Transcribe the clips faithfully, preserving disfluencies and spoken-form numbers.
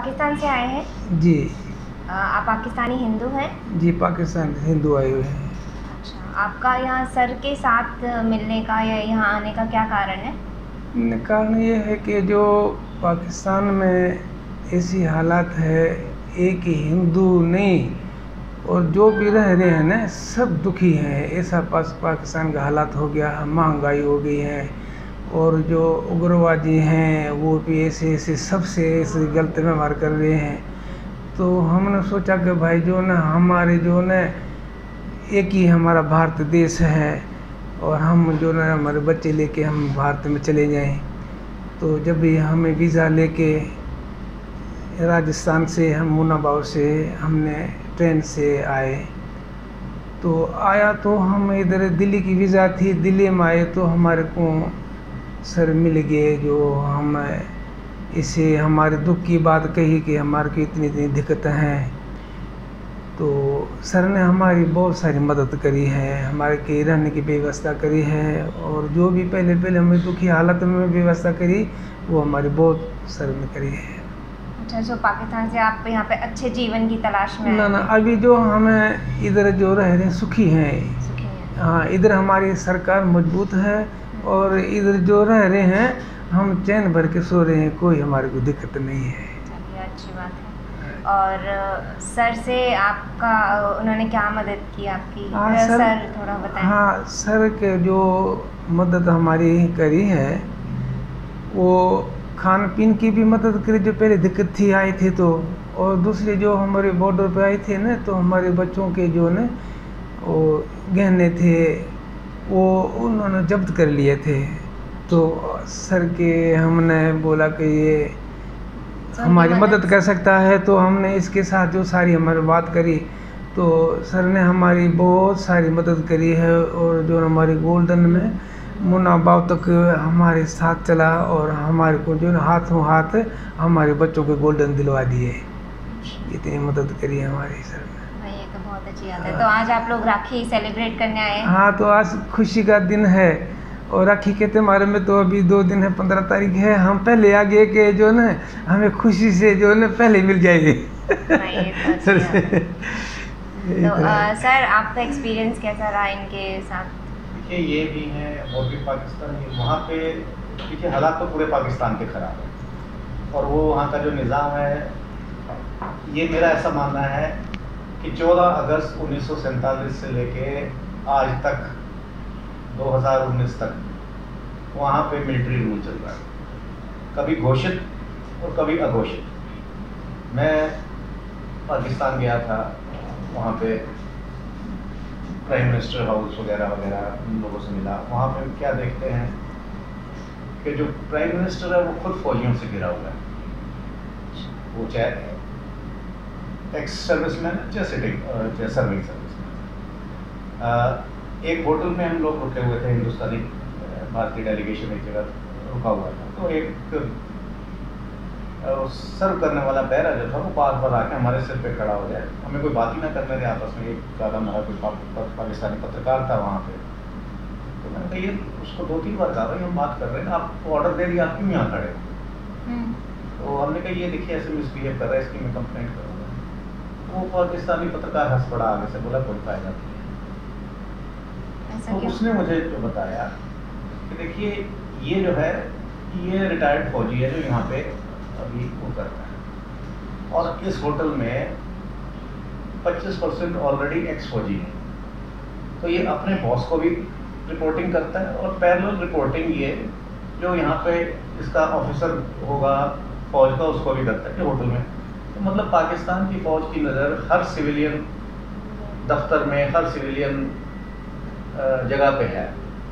पाकिस्तान से आए हैं? जी। आ, आप पाकिस्तानी हिंदू हैं? जी, पाकिस्तान हिंदू आए हुए हैं। अच्छा, आपका यहाँ सर के साथ मिलने का या यहाँ आने का क्या कारण है? कारण ये है कि जो पाकिस्तान में ऐसी हालात है, एक ही हिंदू नहीं और जो भी रह रहे हैं ना सब दुखी हैं। ऐसा पास पाकिस्तान का हालात हो गया, महंगाई हो गई है और जो उग्रवादी हैं वो भी ऐसे ऐसे सबसे ऐसे गलत व्यवहार कर रहे हैं। तो हमने सोचा कि भाई जो ना हमारे जो ना एक ही हमारा भारत देश है और हम जो ना हमारे बच्चे लेके हम भारत में चले जाएं। तो जब भी हमें वीज़ा लेके राजस्थान से हम मुनाबाव से हमने ट्रेन से आए, तो आया तो हम इधर दिल्ली की वीज़ा थी, दिल्ली में आए तो हमारे को सर मिल गए जो हम इसे हमारे दुख की बात कही कि हमारे को इतनी इतनी दिक्कतें हैं। तो सर ने हमारी बहुत सारी मदद करी है, हमारे के रहने की व्यवस्था करी है और जो भी पहले पहले हमें दुखी हालत में व्यवस्था करी वो हमारी बहुत सर ने करी है। अच्छा, जो पाकिस्तान से आप यहाँ पे अच्छे जीवन की तलाश में ना ना अभी जो हमें इधर जो रह रहे हैं सुखी हैं। सुखी हैं। हाँ, इधर हमारी सरकार मजबूत है और इधर जो रह रहे हैं हम चैन भर के सो रहे हैं, कोई हमारे को दिक्कत नहीं है। चलिए, अच्छी बात है। और सर से आपका उन्होंने क्या मदद की आपकी? हाँ, सर, सर थोड़ा बताएं। हाँ, सर के जो मदद हमारी करी है वो खान पीन की भी मदद करी जो पहले दिक्कत थी आए थे तो, और दूसरे जो हमारे बॉर्डर पे आए थे ना तो हमारे बच्चों के जो न वो गहने थे वो उन्होंने जब्त कर लिए थे। तो सर के हमने बोला कि ये हमारी मदद कर सकता है, तो हमने इसके साथ जो सारी हमारी बात करी तो सर ने हमारी बहुत सारी मदद करी है और जो हमारी गोल्डन में मुनाबाव तक हमारे साथ चला और हमारे को जो हाथों हाथ हमारे बच्चों के गोल्डन दिलवा दिए। इतनी मदद करी है हमारी सर ने। ये तो बहुत अच्छी बात है। तो आज आप लोग राखी सेलिब्रेट करने आए हैं? हाँ, तो आज खुशी का दिन है और राखी के त्योहार में तो अभी दो दिन है, पंद्रह तारीख है। हम पहले आ गए कि जो ना हमें खुशी से जो ना पहले मिल जाएगी। सर से तो आ, सर आपका एक्सपीरियंस कैसा रहा इनके साथ? देखिए, ये भी हैं और भी पाकिस्तानी वहाँ पे। देखिए, हालात तो पूरे पाकिस्तान के ख़राब है और वो वहाँ का जो निज़ाम है, ये मेरा ऐसा मानना है कि चौदह अगस्त उन्नीस सौ सैंतालीस से लेके आज तक दो हज़ार उन्नीस तक वहाँ पे मिलिट्री रूल चल रहा है, कभी घोषित और कभी अघोषित। मैं पाकिस्तान गया था, वहाँ पे प्राइम मिनिस्टर हाउस वगैरह वगैरह उन लोगों से मिला। वहाँ पे क्या देखते हैं कि जो प्राइम मिनिस्टर है वो खुद फौजियों से घिरा हुआ है। वो चाहे एक्स सर्विसमैन चाहे सिटिंग चाहे सर्विंग सर्विसमैन। एक होटल में हम लोग रुके हुए थे, हिंदुस्तानी भारतीय डेलीगेशन एक जगह रुका हुआ था। तो एक सर्व करने वाला बैरा जो था वो बार बार आके हमारे सिर पे खड़ा हो जाए, हमें कोई बात ही ना करने दे आपस में। एक ज़्यादा मेरा कोई पा, पा, पाकिस्तानी पत्रकार था वहाँ पे, तो मैंने कहा ये उसको दो तीन बार कहा भाई हम बात कर रहे हैं, आपको ऑर्डर दे दिया, आप क्यों यहाँ खड़े हो? तो हमने कहा ये देखिए ऐसे मिसबिहेव कर रहा है, इसकी मैं कंप्लेंट करूँगा। वो पाकिस्तानी पत्रकार हंस पड़ा, आगे से बोला कोई फायदा नहीं है। तो उसने मुझे जो बताया कि देखिए ये जो है ये रिटायर्ड फौजी है जो यहाँ पे अभी वो कर रहा है और इस होटल में पच्चीस परसेंट ऑलरेडी एक्स फौजी है। तो ये अपने बॉस को भी रिपोर्टिंग करता है और पैरेलल रिपोर्टिंग ये जो यहाँ पे इसका ऑफिसर होगा फौज का उसको भी करता है होटल में। तो मतलब पाकिस्तान की फौज की नज़र हर सिविलियन दफ्तर में, हर सिविलियन जगह पे है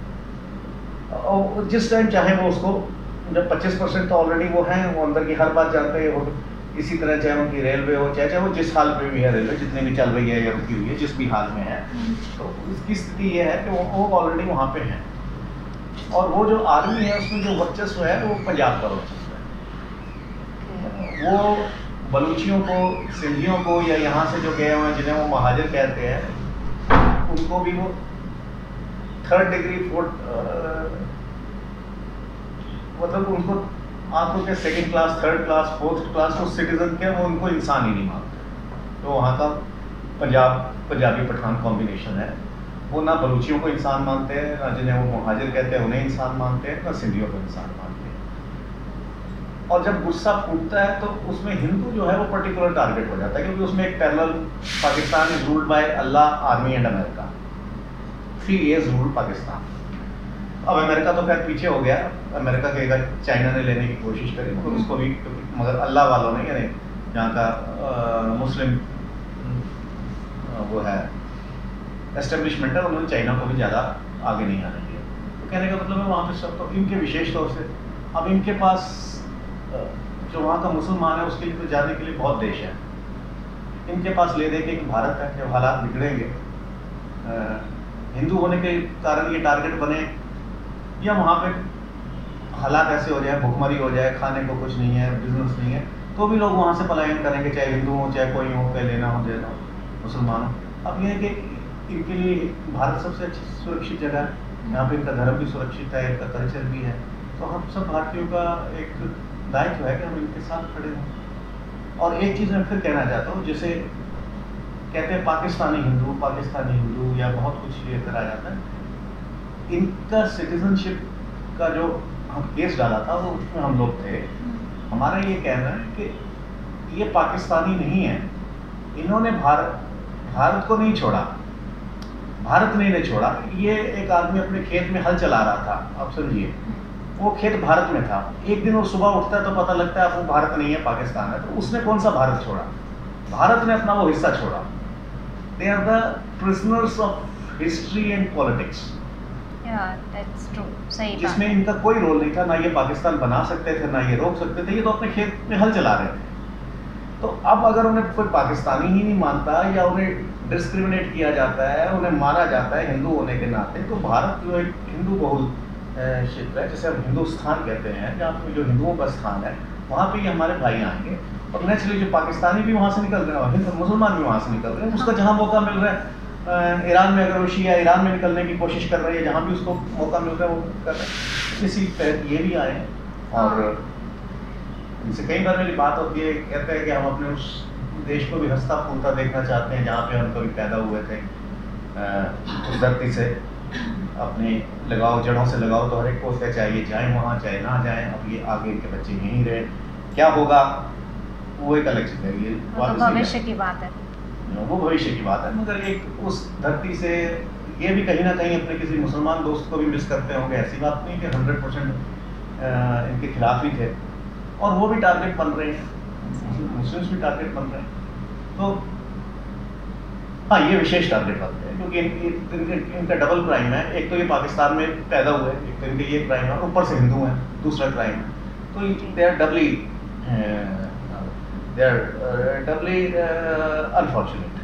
और जिस टाइम चाहे वो उसको, जब पच्चीस परसेंट तो ऑलरेडी वो हैं, वो अंदर की हर बात जानते हैं। वो इसी तरह चाहे उनकी रेलवे हो, चाहे चाहे वो जिस हाल पे भी है, रेलवे जितनी भी चल रही है या रुकी हुई है, जिस भी हाल में है, तो इसकी स्थिति ये है कि वो ऑलरेडी वहाँ पे हैं। और वो जो आर्मी है उसमें जो वर्चस्व है वो पंजाब का वर्चस्व है। वो बलूचियों को, सिंधियों को या यहाँ से जो गए हुए हैं जिन्हें वो महाजर कहते हैं, उनको भी वो थर्ड डिग्री फोर्थ मतलब उनको आपको क्या second class, third class, fourth class वो सिटीजन के वो उनको इंसान ही नहीं मानते। तो वहाँ का पंजाब पंजाबी पठान कॉम्बिनेशन है, वो ना बलूचियों को इंसान मानते हैं, ना जिन्हें वो मुहाजिर कहते हैं उन्हें इंसान मानते हैं, ना सिंधियों को इंसान मानते हैं। और जब गुस्सा फूटता है तो उसमें हिंदू जो है वो पर्टिकुलर टारगेट हो जाता है, क्योंकि उसमें एक parallel Pakistan is ruled by Allah, army and America. Three years rule Pakistan. अब अमेरिका तो खैर पीछे हो गया, अमेरिका के अगर चाइना ने लेने की कोशिश करी तो उसको भी, मगर अल्लाह वालों ने, यानी यहाँ का आ, मुस्लिम वो है एस्टेब्लिशमेंट है, उन्होंने चाइना को भी ज़्यादा आगे नहीं आने दिया। तो कहने का मतलब है वहाँ पे सब, तो इनके विशेष तौर से अब इनके पास जो वहाँ का मुसलमान है उसके लिए तो जाने के लिए बहुत देश है। इनके पास ले दे के कि भारत है, जब हालात बिगड़ेंगे, हिंदू होने के कारण ये टारगेट बने, या वहाँ पे हालात ऐसे हो जाए, भुखमरी हो जाए, खाने को कुछ नहीं है, बिजनेस नहीं है, तो भी लोग वहाँ से पलायन करेंगे, चाहे हिंदू हो चाहे कोई हो, चाहे लेना हो देना हो, मुसलमान हो। अब यह है कि इनके लिए भारत सबसे अच्छी सुरक्षित जगह है, यहाँ पे इनका धर्म भी सुरक्षित है, इनका कल्चर भी है। तो हम सब भारतीयों का एक दायित्व है कि हम इनके साथ खड़े हों। और एक चीज़ मैं फिर कहना चाहता हूँ, जैसे कहते हैं पाकिस्तानी हिंदू, पाकिस्तानी हिंदू या बहुत कुछ ये करा जाता है, इनका सिटीजनशिप का जो हम केस डाला था वो उसमें हम लोग थे। हमारा ये कहना है कि ये पाकिस्तानी नहीं है, इन्होंने भारत भारत को नहीं छोड़ा, भारत ने नहीं छोड़ा। ये एक आदमी अपने खेत में हल चला रहा था, आप समझिए, वो खेत भारत में था, एक दिन वो सुबह उठता है तो पता लगता है वो भारत नहीं है, पाकिस्तान है। तो उसने कौन सा भारत छोड़ा? भारत ने अपना वो हिस्सा छोड़ा। They are the prisoners of history and politics, जिसमें इनका कोई रोल नहीं था, ना ये पाकिस्तान बना सकते थे, ना ये रोक सकते थे, ये तो अपने खेत में हल चला रहे थे। तो अब अगर उन्हें कोई पाकिस्तानी ही नहीं मानता या उन्हें डिस्क्रिमिनेट किया जाता है, उन्हें मारा जाता है हिंदू होने के नाते, तो भारत जो एक हिंदू बहुल क्षेत्र है, जिसे हम हिंदुस्तान कहते हैं, जहाँ पे जो हिंदुओं का स्थान है, वहाँ पे ये हमारे भाई आएंगे। और नेचुरली जो पाकिस्तानी भी वहाँ से निकल रहे हैं और मुसलमान भी वहाँ से निकल रहे हैं, उसका जहाँ मौका मिल रहा है, ईरान में अगर वो शिया ईरान में निकलने की कोशिश कर रही है, जहाँ भी उसको मौका मिल रहा है वो कर रहे हैं। इसी तहत ये भी आए हैं और इनसे कई बार मेरी बात होती है, कहते हैं कि हम अपने उस देश को भी हंसता फूलता देखना चाहते हैं जहाँ पे हम कभी पैदा हुए थे, उस धरती से अपने लगाओ, जड़ों से लगाओ। तो हर एक को उसका चाहिए, चाहे वहाँ चाहे ना जाए, अब ये आगे इनके बच्चे यहीं रहे, क्या होगा वो एक अलग चीज़ है, ये भविष्य की बात है, वो भविष्य की बात है। मगर एक उस धरती से ये भी कहीं ना कहीं अपने किसी मुसलमान दोस्त को भी मिस करते होंगे। ऐसी बात नहीं कि हंड्रेड परसेंट इनके खिलाफ ही थे, और वो भी टारगेट बन रहे हैं, मुस्लिम्स भी टारगेट बन रहे हैं। तो हाँ, ये विशेष टारगेट बनते हैं क्योंकि इन, इन, इनका डबल क्राइम है। एक तो ये पाकिस्तान में पैदा हुए, एक तो इनके ये क्राइम है, ऊपर से हिंदू हैं, दूसरा क्राइम है। तो they are doubly they are doubly unfortunate.